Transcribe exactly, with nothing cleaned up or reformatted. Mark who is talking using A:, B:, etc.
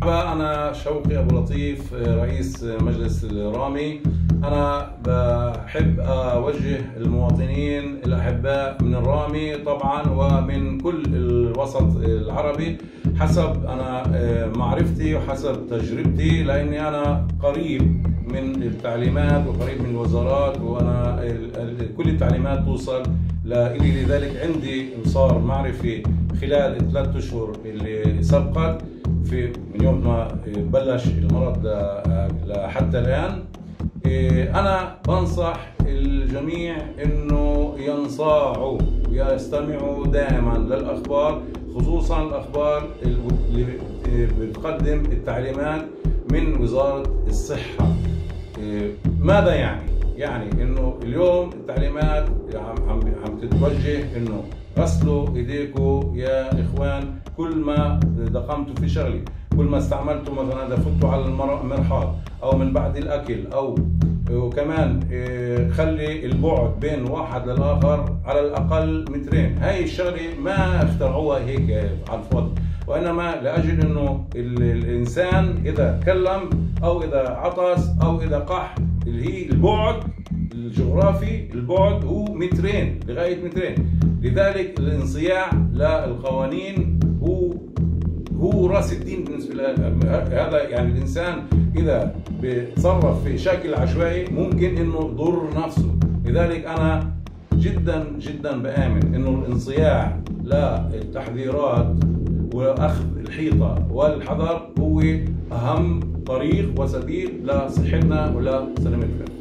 A: مرحبا، أنا شوقي أبو لطيف رئيس مجلس الرامي. أنا بحب أوجه المواطنين الأحباء من الرامي طبعا ومن كل الوسط العربي حسب أنا معرفتي وحسب تجربتي، لأني أنا قريب من التعليمات وقريب من الوزارات، وأنا كل التعليمات توصل لإلي. لذلك عندي صار معرفي خلال الثلاث أشهر اللي سبقت في من يوم ما بلش المرض لحتى الآن. أنا بنصح الجميع إنه ينصاعوا ويستمعوا دائما للأخبار، خصوصا الأخبار اللي بتقدم التعليمات من وزارة الصحة. ماذا يعني؟ يعني إنه اليوم التعليمات عم عم تتوجه إنه غسلوا ايديكم يا اخوان كل ما دقمتوا في شغله، كل ما استعملتوا مثلا اذا فتوا على المرحاض او من بعد الاكل، او وكمان خلي البعد بين واحد للاخر على الاقل مترين. هاي الشغله ما اخترعوها هيك على الفاضي، وانما لاجل انه الانسان اذا تكلم او اذا عطس او اذا قح، اللي هي البعد الجغرافي، البعد هو مترين لغايه مترين. لذلك الانصياع للقوانين هو هو راس الدين بالنسبه لهذا. يعني الانسان اذا بيتصرف في شكل عشوائي ممكن انه يضر نفسه. لذلك انا جدا جدا بآمن انه الانصياع للتحذيرات واخذ الحيطه والحذر هو اهم طريق وسبيل لصحتنا ولسلامتنا.